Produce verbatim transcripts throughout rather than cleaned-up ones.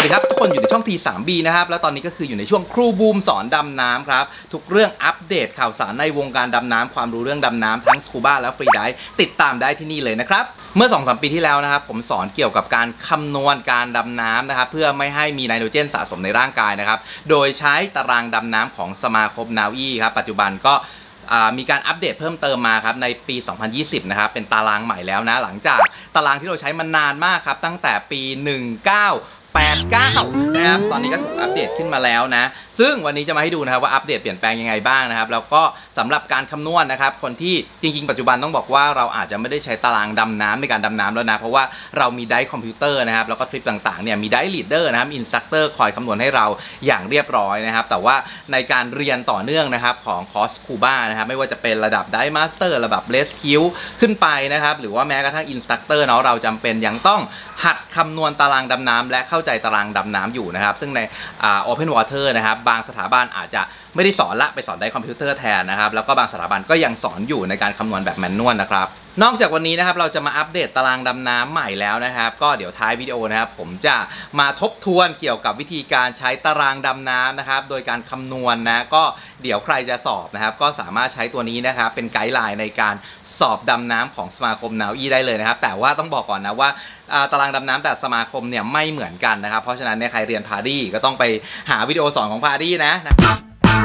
สดีครับทุกคนอยู่ในช่อง ที ทรี บี นะครับแล้วตอนนี้ก็คืออยู่ในช่วงครูบูมสอนดำน้ำครับทุกเรื่องอัปเดตข่าวสารในวงการดำน้ำความรู้เรื่องดำน้ำทั้งสกูบ้าและฟรีไดฟ์ติดตามได้ที่นี่เลยนะครับเมื่อ สองถึงสาม ปีที่แล้วนะครับผมสอนเกี่ยวกับการคำนวณการดำน้ำนะครับเพื่อไม่ให้มีไนโตรเจนสะสมในร่างกายนะครับโดยใช้ตารางดำน้ำของสมาคมนาวีครับปัจจุบันก็มีการอัปเดตเพิ่มเติมมาครับในปี สองพันยี่สิบ นะครับเป็นตารางใหม่แล้วนะหลังจากตารางที่เราใช้มานานมากครับตั้งแต่ปี หนึ่งเก้าแปดเก้า นะครับตอนนี้ก็ถูกอัปเดตขึ้นมาแล้วนะซึ่งวันนี้จะมาให้ดูนะครับว่าอัปเดตเปลี่ยนแปลงยังไงบ้างนะครับแล้วก็สำหรับการคำนวณนะครับคนที่จริงๆปัจจุบันต้องบอกว่าเราอาจจะไม่ได้ใช้ตารางดำน้ำในการดำน้ำแล้วนะเพราะว่าเรามีไดร์คอมพิวเตอร์นะครับแล้วก็ทริปต่างๆเนี่ยมีไดร์ลีดเดอร์นะครับอินสตรัคเตอร์คอยคำนวณให้เราอย่างเรียบร้อยนะครับแต่ว่าในการเรียนต่อเนื่องนะครับของคอร์สคูบ้านะครับไม่ว่าจะเป็นระดับไดร์มาสเตอร์ระดับเลสคิวขึ้นไปนะครับหรือว่าแม้กระทั่งอินสตรัคเตอร์เนาะเราจำเป็นยังต้องหัดคำนวณตารางดำน้ำและเข้าใจตารางดำน้ำอยู่นะครับซึ่งใน Open Water นะครับบางสถาบันอาจจะไม่ได้สอนละไปสอนได้คอมพิวเตอร์แทนนะครับแล้วก็บางสถาบันก็ยังสอนอยู่ในการคำนวณแบบแมนนวลนะครับนอกจากวันนี้นะครับเราจะมาอัปเดตตารางดำน้ำใหม่แล้วนะครับก็เดี๋ยวท้ายวิดีโอนะครับผมจะมาทบทวนเกี่ยวกับวิธีการใช้ตารางดำน้ำนะครับโดยการคำนวณ นะก็เดี๋ยวใครจะสอบนะครับก็สามารถใช้ตัวนี้นะครับเป็นไกด์ไลน์ในการสอบดำน้ำของสมาคมนาวีได้เลยนะครับแต่ว่าต้องบอกก่อนนะว่าตารางดำน้ำแต่สมาคมเนี่ยไม่เหมือนกันนะครับเพราะฉะนั้นเนี่ยใครเรียนพาดี้ก็ต้องไปหาวิดีโอสอนของพาดี้นะนะครับ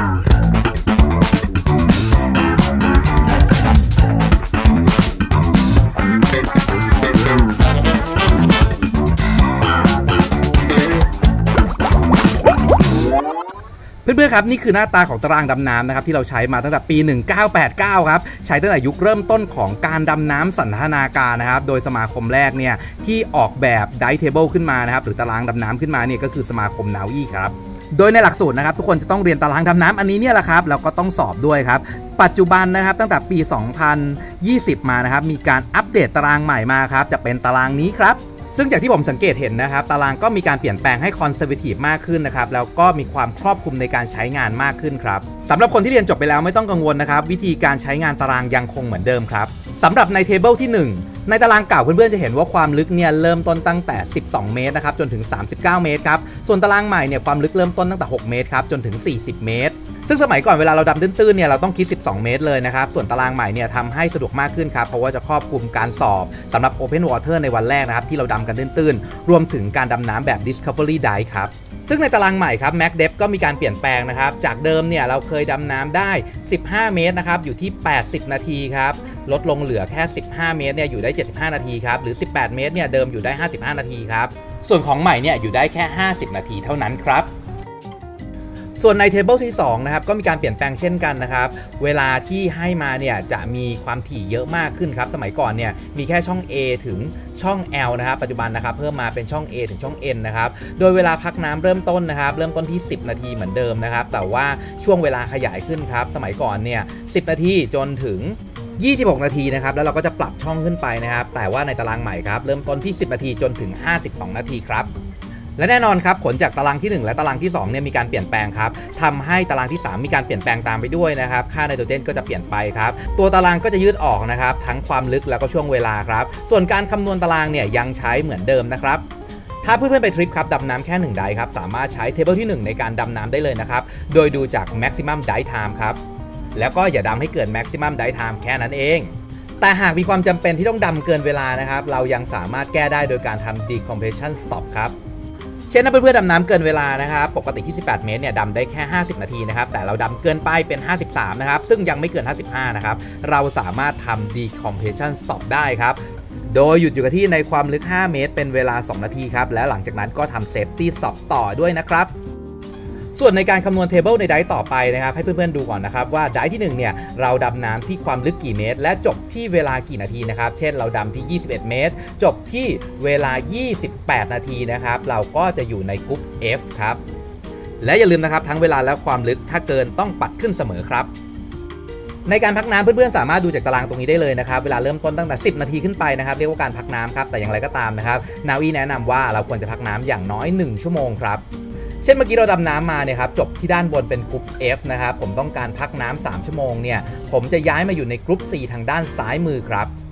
เพื่อนๆครับนี่คือหน้าตาของตารางดำน้ำนะครับที่เราใช้มาตั้งแต่ปีหนึ่งเก้าแปดเก้าครับใช้ตั้งแต่ยุคเริ่มต้นของการดำน้ำสันทนาการนะครับโดยสมาคมแรกเนี่ยที่ออกแบบไดร์เทเบิลขึ้นมานะครับหรือตารางดำน้ำขึ้นมาเนี่ยก็คือสมาคมนาวีครับโดยในหลักสูตรนะครับทุกคนจะต้องเรียนตารางดำน้ำอันนี้เนี่ยแหละครับแล้วก็ต้องสอบด้วยครับปัจจุบันนะครับตั้งแต่ปี สองพันยี่สิบ มานะครับมีการอัปเดตตารางใหม่มาครับจะเป็นตารางนี้ครับซึ่งจากที่ผมสังเกตเห็นนะครับตารางก็มีการเปลี่ยนแปลงให้คอนเซอร์เวทีฟมากขึ้นนะครับแล้วก็มีความครอบคลุมในการใช้งานมากขึ้นครับสำหรับคนที่เรียนจบไปแล้วไม่ต้องกังวลนะครับวิธีการใช้งานตารางยังคงเหมือนเดิมครับสำหรับในเทเบิลที่หนึ่งในตารางเก่าเพื่อนๆจะเห็นว่าความลึกเนี่ยเริ่มต้นตั้งแต่สิบสองเมตรนะครับจนถึงสามสิบเก้าเมตรครับส่วนตารางใหม่เนี่ยความลึกเริ่มต้นตั้งแต่หกเมตรครับจนถึงสี่สิบเมตรซึ่งสมัยก่อนเวลาเราดำตื้นๆเนี่ยเราต้องคิดสิบสองเมตรเลยนะครับส่วนตารางใหม่เนี่ยทำให้สะดวกมากขึ้นครับเพราะว่าจะครอบคลุมการสอบสำหรับ Open Water ในวันแรกนะครับที่เราดำกันตื้นๆรวมถึงการดำน้ำแบบ Discovery Dive ครับซึ่งในตารางใหม่ครับ Max Depth ก็มีการเปลี่ยนแปลงนะครับจากเดิมเนี่ยเราเคยดำน้ำได้สิบห้าเมตรนะครับอยู่ที่แปดสิบนาทีครับลดลงเหลือแค่สิบห้าเมตรเนี่ยอยู่ได้เจ็ดสิบห้านาทีครับหรือสิบแปดเมตรเนี่ยเดิมอยู่ได้ห้าสิบห้านาทีครับส่วนของใหม่เนี่ยอยู่ได้แค่ห้าสิบนาทีเท่านั้นครับส่วนในเทเบิลที่สองนะครับก็มีการเปลี่ยนแปลงเช่นกันนะครับเวลาที่ให้มาเนี่ยจะมีความถี่เยอะมากขึ้นครับสมัยก่อนเนี่ยมีแค่ช่อง A ถึงช่อง L นะครับปัจจุบันนะครับเพิ่มมาเป็นช่อง A ถึงช่อง N นะครับโดยเวลาพักน้ำเริ่มต้นนะครับเริ่มต้นที่สิบนาทีเหมือนเดิมนะครับแต่ว่าช่วงเวลาขยายขึ้นครับสมัยก่อนเนี่ยสิบนาทีจนถึงยี่สิบหกนาทีนะครับแล้วเราก็จะปรับช่องขึ้นไปนะครับแต่ว่าในตารางใหม่ครับเริ่มต้นที่สิบนาทีจนถึงห้าสิบสองนาทีครับและแน่นอนครับผลจากตารางที่หนึ่งและตารางที่สองเนี่ยมีการเปลี่ยนแปลงครับทำให้ตารางที่สามมีการเปลี่ยนแปลงตามไปด้วยนะครับค่าไนโตรเจนก็จะเปลี่ยนไปครับตัวตารางก็จะยืดออกนะครับทั้งความลึกแล้วก็ช่วงเวลาครับส่วนการคำนวณตารางเนี่ยยังใช้เหมือนเดิมนะครับถ้าเพื่อนๆไปทริปครับดำน้ำแค่หนึ่งไดร์ครับสามารถใช้เทเบิลที่หนึ่งในการดำน้ำได้เลยนะครับโดยดูจาก maximum dive time ครับแล้วก็อย่าดำให้เกิน maximum dive time แค่นั้นเองแต่หากมีความจำเป็นที่ต้องดำเกินเวลานะครับเรายังสามารถแก้ได้โดยการทำ decompression stop ครับเช่นถ้าเพื่อนๆดำน้ำเกินเวลานะครับปกติที่สิบแปดเมตรเนี่ยดำได้แค่ห้าสิบนาทีนะครับแต่เราดำเกินไปเป็นห้าสิบสามนะครับซึ่งยังไม่เกินห้าสิบห้านะครับเราสามารถทำ decompression stop ได้ครับโดยหยุดอยู่กับที่ในความลึกห้าเมตรเป็นเวลาสองนาทีครับและหลังจากนั้นก็ทำ safety stop ต่อด้วยนะครับส่วนในการคำนวณเทเบิลในไดร์ต่อไปนะครับให้เพื่อนๆดูก่อนนะครับว่าไดร์ที่หนึ่งเนี่ยเราดำน้ำที่ความลึกกี่เมตรและจบที่เวลากี่นาทีนะครับเช่นเราดำที่ยี่สิบเอ็ดเมตรจบที่เวลายี่สิบแปดนาทีนะครับเราก็จะอยู่ในกรุ๊ป F ครับและอย่าลืมนะครับทั้งเวลาและความลึกถ้าเกินต้องปัดขึ้นเสมอครับในการพักน้ำเพื่อนๆสามารถดูจากตารางตรงนี้ได้เลยนะครับเวลาเริ่มต้นตั้งแต่สิบนาทีขึ้นไปนะครับเรียกว่าการพักน้ำครับแต่อย่างไรก็ตามนะครับนาวีแนะนำว่าเราควรจะพักน้ำอย่างน้อยหนึ่งชั่วโมงครับเช่นเมื่อกี้เราดำน้ำมาเนี่ยครับจบที่ด้านบนเป็นกรุ๊ป F นะครับผมต้องการพักน้ำสามชั่วโมงเนี่ยผมจะย้ายมาอยู่ในกรุ๊ป C ทางด้านซ้ายมือครับ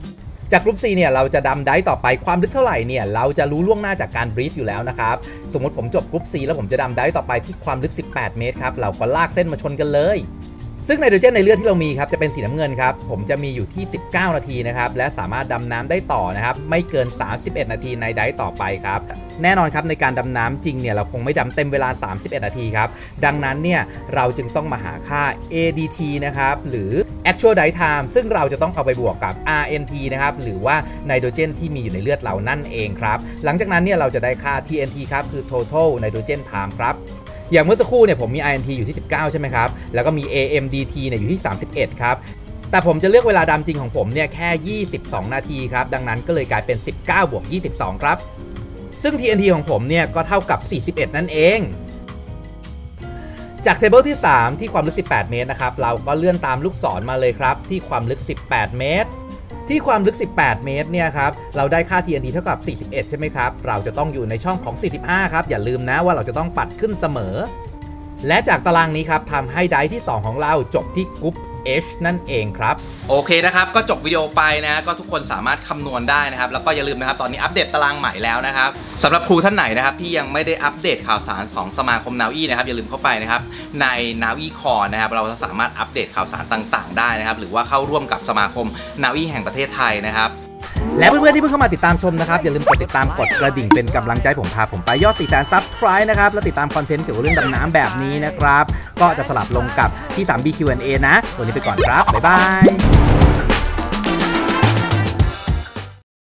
จากกรุ๊ป C เนี่ยเราจะดำไดต่อไปความลึกเท่าไหร่เนี่ยเราจะรู้ล่วงหน้าจากการบรีฟอยู่แล้วนะครับสมมติผมจบกรุ๊ป C แล้วผมจะดำไดต่อไปที่ความลึกสิบแปดเมตรครับเราก็ลากเส้นมาชนกันเลยซึ่งไนโตรเจนในเลือดที่เรามีครับจะเป็นสีน้ำเงินครับผมจะมีอยู่ที่สิบเก้านาทีนะครับและสามารถดำน้ำได้ต่อนะครับไม่เกินสามสิบเอ็ดนาทีในไดฟ์ต่อไปครับแน่นอนครับในการดำน้ำจริงเนี่ยเราคงไม่ดำเต็มเวลาสามสิบเอ็ดนาทีครับดังนั้นเนี่ยเราจึงต้องมาหาค่า เอ ดี ที นะครับหรือ actual dive time ซึ่งเราจะต้องเอาไปบวกกับ อาร์ เอ็น ที นะครับหรือว่าไนโตรเจนที่มีอยู่ในเลือดเรานั่นเองครับหลังจากนั้นเนี่ยเราจะได้ค่า ที เอ็น ที ครับคือ total nitrogen time ครับอย่างเมื่อสักครู่เนี่ยผมมี อาร์ เอ็น ที อยู่ที่สิบเก้าใช่ไหมครับแล้วก็มี เอ เอ็ม ดี ที เนี่ยอยู่ที่สามสิบเอ็ดครับแต่ผมจะเลือกเวลาดำจริงของผมเนี่ยแค่ยี่สิบสองนาทีครับดังนั้นก็เลยกลายเป็นสิบเก้าบวกยี่สิบสองครับซึ่ง ที เอ็น ที ของผมเนี่ยก็เท่ากับสี่สิบเอ็ดนั่นเองจากเทเบิลที่สามที่ความลึกสิบแปดเมตรนะครับเราก็เลื่อนตามลูกศรมาเลยครับที่ความลึกสิบแปดเมตรที่ความลึกสิบแปดเมตรเนี่ยครับเราได้ค่า ที เอ็น ที เท่ากับสี่สิบเอ็ดใช่ไหมครับเราจะต้องอยู่ในช่องของสี่สิบห้าครับอย่าลืมนะว่าเราจะต้องปัดขึ้นเสมอและจากตารางนี้ครับทำให้ไดฟ์ที่สองของเราจบที่กรุ๊ป H นั่นเองครับโอเคนะครับก็จบวิดีโอไปนะก็ทุกคนสามารถคำนวณได้นะครับแล้วก็อย่าลืมนะครับตอนนี้อัปเดตตารางใหม่แล้วนะครับสำหรับครูท่านไหนนะครับที่ยังไม่ได้อัปเดตข่าวสารของสมาคม นาวี นะครับอย่าลืมเข้าไปนะครับใน นาวี Core นะครับเราสามารถอัปเดตข่าวสารต่างๆได้นะครับหรือว่าเข้าร่วมกับสมาคม นาวี แห่งประเทศไทยนะครับและเพื่อนๆที่เพิ่งเข้ามาติดตามชมนะครับอย่าลืมกดติดตามกดกระดิ่งเป็นกำลังใจผมพาผมไปยอด สี่แสน ซับสไครบ์ นะครับแล้วติดตามคอนเทนต์เกี่ยวกับเรื่องดำน้ำแบบนี้นะครับก็จะสลับลงกับที่ สาม บี คิว แอนด์ เอ นะวันนี้ไปก่อนครับบ๊ายบาย